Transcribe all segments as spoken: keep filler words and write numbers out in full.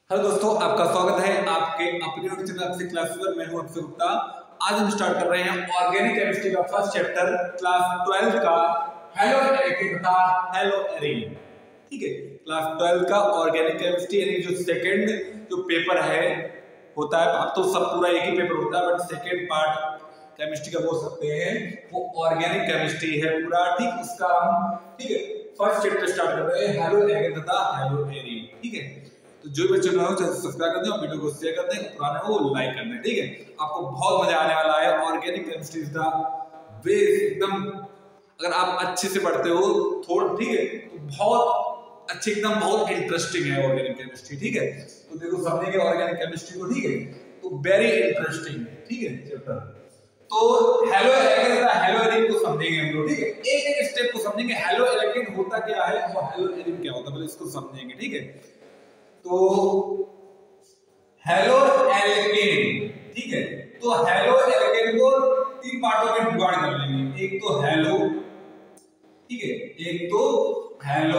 Hello दोस्तों, आपका स्वागत है आपके अपने यूट्यूब चैनल से क्लास पर। मैं हूं अक्षय गुप्ता। आज हम स्टार्ट कर रहे हैं ऑर्गेनिक केमिस्ट्री का फर्स्ट चैप्टर क्लास ट्वेल्व का हेलो एरिन तथा हेलो एरिन। ठीक है, क्लास ट्वेल्व का ऑर्गेनिक केमिस्ट्री यानी जो सेकंड जो पेपर है होता है, अब तो सब पूरा एक ही पेपर होता है, बट सेकंड पार्ट केमिस्ट्री का बोल सकते हैं वो ऑर्गेनिक केमिस्ट्री है पूरा। ठीक, उसका हम ठीक है फर्स्ट चैप्टर स्टार्ट कर रहे हैं हेलो एरिन तथा हेलो एरिन। ठीक है, तो जो बच्चे नए हो चैनल सब्सक्राइब कर दें और वीडियो को शेयर कर दें, पुराने हो लाइक कर दें। ठीक है, आपको बहुत मजा आने वाला है। ऑर्गेनिक केमिस्ट्री का बेस एकदम, अगर आप अच्छे से पढ़ते हो थोड़ा, ठीक है, तो बहुत अच्छे, एकदम बहुत इंटरेस्टिंग है ऑर्गेनिक केमिस्ट्री। ठीक है, तो देखो समझेंगे ऑर्गेनिक केमिस्ट्री को। ठीक है, तो वेरी इंटरेस्टिंग ठीक है चैप्टर। तो हेलो एल्केन हेलो एरिन को समझेंगे हम लोग। ठीक है, एक एक स्टेप को समझेंगे। हेलो एल्केन होता क्या है और हेलो एरिन क्या होता है, पहले इसको समझेंगे। ठीक है, तो हेलो एल्केन, ठीक है, तो हेलो एल्केन को तीन पार्टों में डिवाइड कर लेंगे। एक तो हेलो, ठीक है, एक तो हेलो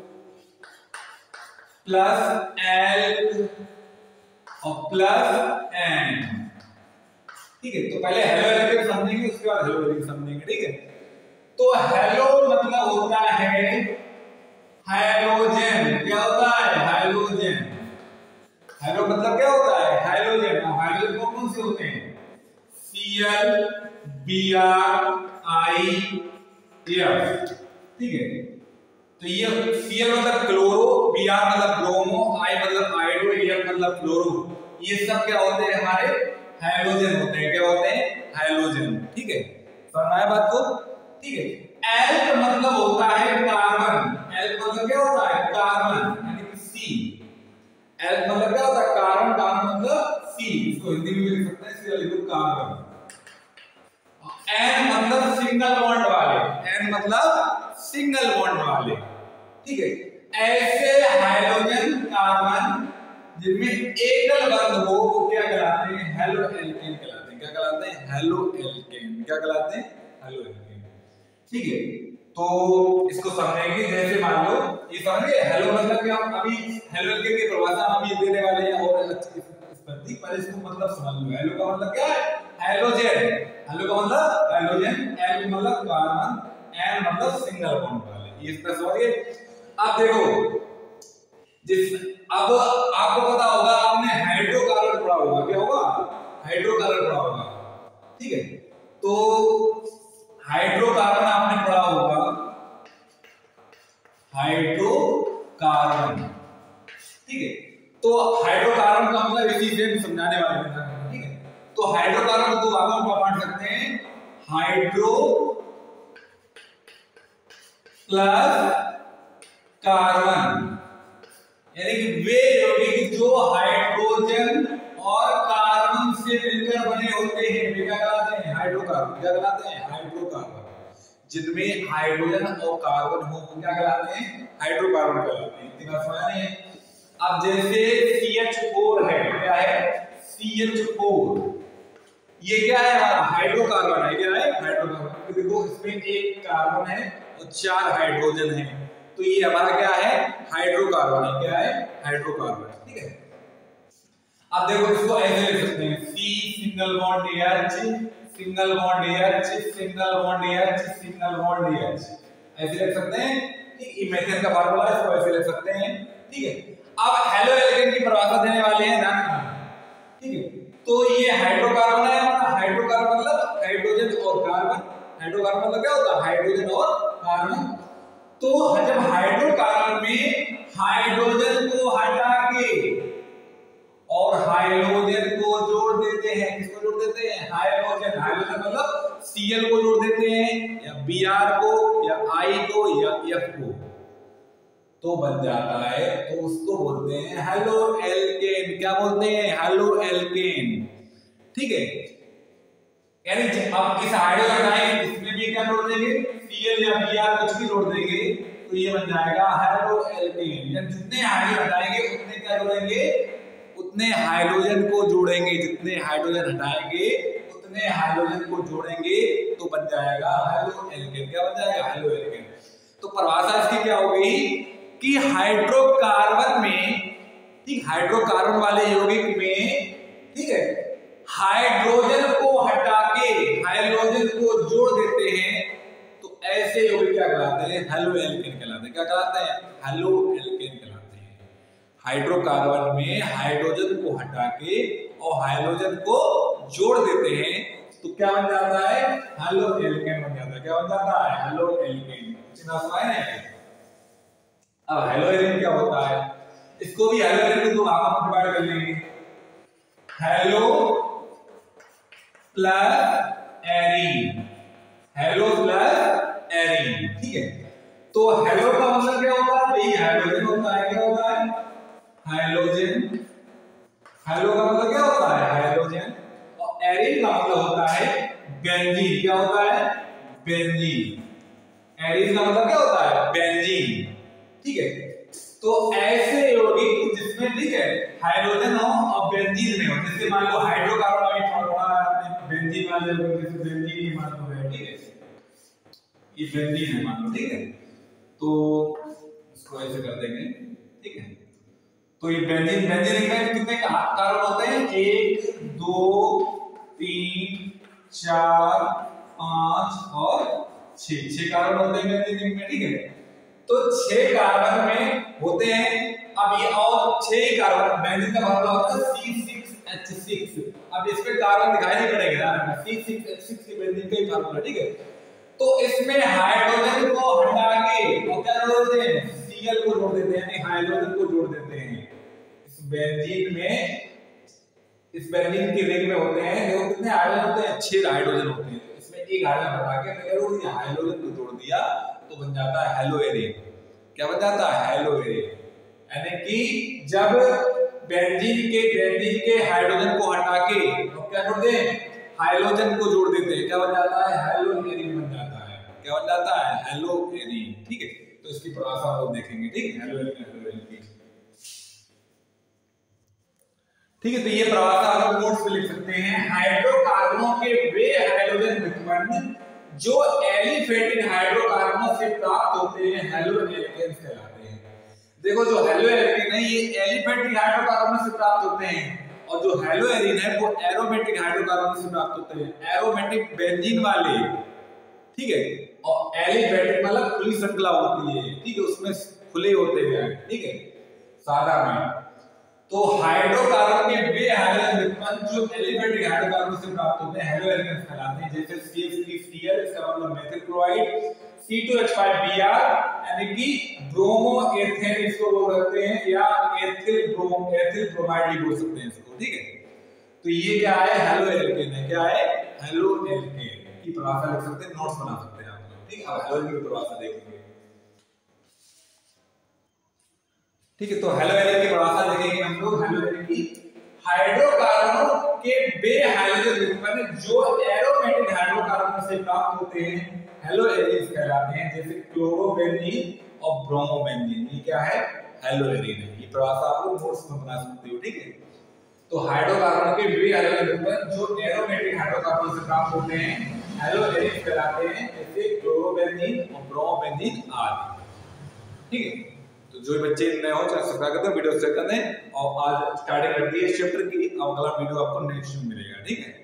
प्लस एल और प्लस एन। ठीक है, तो पहले हेलो एल्केन समझेंगे, उसके बाद हेलो एरिन समझेंगे। ठीक है, तो हेलो मतलब होता है हाइड्रोजन। क्या होता है? हाइड्रोजन। हेलो मतलब क्या होता है? हाइड्रोजन। हाइड्रोजन कौन कौन से होते हैं? Cl, Br, I, F। ठीक है, तो ये Cl मतलब क्लोरो, Br मतलब ब्रोमो, I मतलब आयोडो, F मतलब फ्लोरो। ये सब क्या होते हैं? हमारे हाइड्रोजन होते हैं। क्या होते हैं? हाइड्रोजन। ठीक है, समझ आया बात को? ठीक है, L का मतलब होता है कार्बन। L मतलब क्या होता है? कार्बन, यानी कि C। L मतलब क्या होता है? कार्बन। कार्बन मतलब C। इसको हिंदी में भी लिख सकते हैं, इसलिए लिखो कार्बन। N मतलब सिंगल बॉन्ड वाले। N मतलब सिंगल बॉन्ड वाले। ठीक है, ऐसे हाइड्रोजन कार्बन जिनमें एकल बंध हो वो क्या कहलाते हैं? हेलो एल्केन कहलाते हैं। क्या कहलाते हैं? Haloalkane. क्या कहलाते हैं? Haloalkane. ठीक है, तो इसको समझेंगे। जैसे मान लो ये समझ गए हेलो मतलब क्या, अभी हेलो एल्केन की परिभाषा हम ये देने वाले हैं और इस पर इसको मतलब समझ लो। हेलो का मतलब क्या है? हाइड्रोजन। हेलो का मतलब हाइड्रोजन, एल मतलब कार्बन, एन मतलब सिंगल बॉन्ड वाले। ये इसका समझ गए। अब देखो, जिस अब आपको पता होगा, आपने हाइड्रोकार्बन पढ़ा होगा। क्या होगा? हाइड्रोकार्बन पढ़ा होगा। ठीक है, तो हाइड्रोकार्बन आपने पढ़ा होगा। हाइड्रोकार्बन, ठीक है, तो हाइड्रोकार्बन का मतलब इसी से समझाने वाले हैं। ठीक है, तो हाइड्रोकार्बन को दो भागों में बांट सकते हैं, हाइड्रो प्लस कार्बन। यानी कि वे यौगिक जो हाइड्रोजन और कार्बन से मिलकर बने होते हैं वे क्या कहलाते हैं? हाइड्रोकार्बन। क्या कहलाते हैं? हाइड्रोकार्बन। जिनमें हाइड्रोजन और कार्बन हो वो क्या कहलाते हैं? हाइड्रोकार्बन कहलाते हैं। इतना समझ नहीं है? अब जैसे सी एच फोर है, क्या है? सी एच फोर, ये क्या है? हमारा हाइड्रोकार्बन है। क्या है? हाइड्रोकार्बन। देखो इसमें एक कार्बन है और चार हाइड्रोजन है, तो ये हमारा क्या है? हाइड्रोकार्बन है। क्या है? हाइड्रोकार्बन। ठीक है, अब देखो इसको ऐसे लिख सकते हैं, C single bond H, single bond H, single bond H, single bond H, ऐसे लिख सकते हैं। ठीक, ये मेथड का फार्मूला है, इसको ऐसे लिख सकते हैं। ठीक है, अब हेलो एल्केन की परिभाषा देने वाले हैं, ध्यान रखना। ठीक है, तो ये हाइड्रोकार्बन है हमारा। हाइड्रोकार्बन मतलब हाइड्रोजन और कार्बन। हाइड्रोकार्बन मतलब क्या होता है? हाइड्रोजन और कार्बन। तो जब हाइड्रोकार्बन में हाइड्रोजन को हटा के और हाइड्रोजन को जोड़ देते हैं, किसको जोड़ देते हैं? हाइड्रोजन। हाइड्रोजन मतलब Cl को जोड़ देते हैं, या Br को, या I को, या F को, तो बन जाता है, तो उसको बोलते हैं हेलो एल्केन। क्या बोलते हैं? Haloalkane. ठीक है, यानी अब इस हाइड्रोजन हटाएंगे, इसमें भी क्या जोड़ देंगे? Cl या Br कुछ भी जोड़ देंगे, तो ये बन जाएगा हेलो एल्केन। यानी जितने हाइड्रोजन हटाएंगे उतने क्या जोड़ेंगे? उतने हाइड्रोजन को जोड़ेंगे। जितने हाइड्रोजन हटाएंगे उतने हाइड्रोजन को जोड़ेंगे, तो बन जाएगा हेलो एल्केन। क्या बन जाएगा? Haloalkane. तो परिभाषा इसकी क्या हो गई कि हाइड्रोकार्बन में कि हाइड्रोकार्बन वाले यौगिक में, ठीक है, हाइड्रोजन को हटा के हाइड्रोजन को जोड़ देते हैं तो ऐसे यौगिक क्या कहलाते हैं? हेलो एल्केन कहलाते हैं। क्या कहलाते हैं? हेलो एल्केन कहलाते हैं। हाइड्रोकार्बन में हाइड्रोजन को हटा के और हाइड्रोजन को जोड़ देते हैं तो क्या बन जाता है? हेलो एल्केन बन जाता है। क्या बन जाता है? Haloalkane. अब हेलो एल्केन क्या होता है? इसको भी हेलो एल्केन को भागों में डिवाइड कर लेंगे। Halo plus arene, halo plus arene, ठीक है। तो हेलो का मतलब क्या होता है? भाई हाइड्रोजन होता है। क्या होता है? हाइड्रोजन। हेलो का मतलब क्या होता है? हाइड्रोजन। और एरीन का मतलब होता है बेंजीन। क्या होता है? बेंजीन। एरीन का मतलब क्या होता है? बेंजीन, ठीक है। तो ऐसे यौगिक जिसमें, ठीक है, हाइड्रोजन हो और बेंजीन में हो, जैसे मान लो हाइड्रोकार्बन में थोड़ा थोड़ा आपने बेंजीन वाले यौगिक, जैसे बेंजीन ही मान लो है, ठीक है, ये बेंजीन है मान लो, ठीक है, तो इसको ऐसे कर देंगे, ठीक है। तो ये बेंजीन बेंजीन में कितने कार्बन होते हैं? एक, दो, तीन, चार, पांच और छह। छह कार्बन होते हैं बेंजीन में, ठीक है। तो छह कार्बन में होते हैं। अब ये और छह कार्बन, बेंजीन का फॉर्मूला होता है सी सिक्स एच सिक्स। अब इस पे कार्बन दिखाई नहीं पड़ेगा ना, सी सिक्स एच सिक्स की बेंजीन का ही फॉर्मूला, ठीक है। तो इसमें हाइड्रोजन को हटा के और क्या जोड़ देते हैं? सीएल को जोड़ देते हैं, यानी हाइड्रोजन को जोड़ देते हैं। इस बेंजीन में, इस बेंजीन के रिंग में होते हैं, देखो कितने हाइड्रोजन होते हैं? छह हाइड्रोजन होते हैं। इसमें एक हाइड्रोजन हटा के क्या जोड़ दिया? हाइड्रोजन को जोड़ दिया तो बन जाता है हेलो एरीन। क्या बन जाता है? Haloarene. यानी कि जब बेंजीन के बेंजीन के हाइड्रोजन को हटा के तो क्या जोड़ दें? हाइड्रोजन को जोड़ देते हैं। क्या बन जाता है? हेलो एरीन बन जाता है। क्या बन जाता है? हेलो एरीन, ठीक है। तो इसकी परिभाषा हम देखेंगे, ठीक है, हेलो एरीन, हेलो एरीन की, ठीक है। तो ये परिभाषा हम नोट्स पे लिख सकते हैं। हाइड्रोकार्बनों के वे हाइड्रोजन व्युत्पन्न जो एलिफेटिक हाइड्रोकार्बनों से प्राप्त होते हैं हेलो एल्केन्स कहलाते हैं। देखो जो हेलो एल्केन है ये एलिफेटिक हाइड्रोकार्बनों से प्राप्त होते हैं और जो हेलो एरीन है वो एरोमेटिक हाइड्रोकार्बनों से प्राप्त होते हैं। एरोमेटिक बेंजीन वाले, ठीक है, और एलिफेटिक मतलब खुली श्रृंखला होती है, ठीक है, उसमें खुले होते हैं, ठीक है, सादा में। तो हाइड्रोकार्बन के वे हाइड्रोजन व्युत्पन्न जो एलिफेटिक हाइड्रोकार्बन से प्राप्त होते हैं हेलो एल्केन्स कहलाते हैं। जैसे C H three C L, इसका मतलब methyl chloride, C two H five B R यानी कि ब्रोमो एथेन इसको बोल सकते हैं, या एथिल ब्रोम एथिल ब्रोमाइड भी बोल सकते हैं इसको, ठीक है। तो ये क्या है? हेलो एल्केन है। क्या है? हेलो एल्केन की परिभाषा लिख सकते हैं, नोट्स बना सकते हैं आप लोग, ठीक है। अब हेलो एल्केन की परिभाषा देखेंगे, ठीक है। तो हेलो एल्केन की परिभाषा देखेंगे हम लोग। हेलो एल्केन की हाइड्रोकार्बनों के बे हाइड्रोजन व्युत्पन्न जो एरोमेटिक हाइड्रोकार्बन से प्राप्त होते हैं हेलो एरीन्स कहलाते हैं। जैसे क्लोरोबेंजीन और ब्रोमोबेंजीन, ये क्या है? हेलो एरीन है। ये परिभाषा आप लोग नोट्स में बना सकते हो, ठीक है। तो हाइड्रोकार्बन के वे हाइड्रोजन व्युत्पन्न जो एरोमेटिक हाइड्रोकार्बन से प्राप्त होते हैं हेलो एरीन्स कहलाते हैं। जैसे क्लोरोबेंजीन और ब्रोमोबेंजीन आदि, ठीक है। तो जो बच्चे नए हो चैनल सब्सक्राइब कर दो, वीडियो शेयर कर दें और आज स्टार्टिंग कर दी है इस चैप्टर की। अब अगला वीडियो आपको नेक्स्ट में मिलेगा, ठीक है।